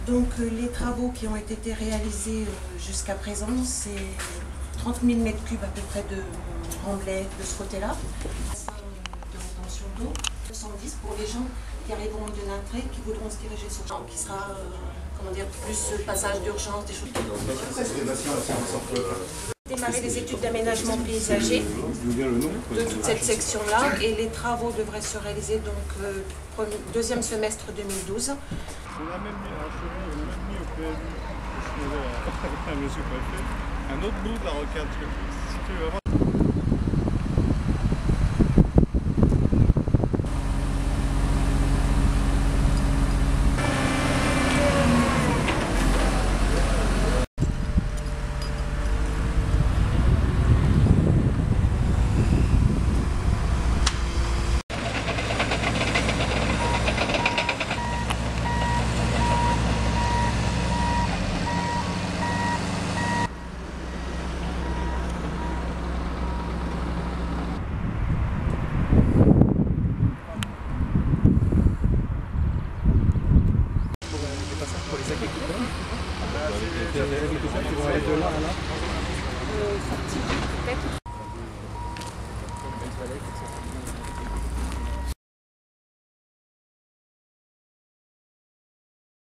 Donc les travaux qui ont été réalisés jusqu'à présent, c'est 30 000 m3 à peu près de remblai de ce côté-là. Bassin de rétention d'eau, 210 pour les gens qui arriveront de l'entrée, qui voudront se diriger sur le champ, qui sera comment dire, plus passage d'urgence, des choses. Démarrer les études d'aménagement paysager de toute cette section-là et les travaux devraient se réaliser donc deuxième semestre 2012. On a même mis au PMU, à M. Préfet, un autre bout de la rocade. Si tu veux vraiment...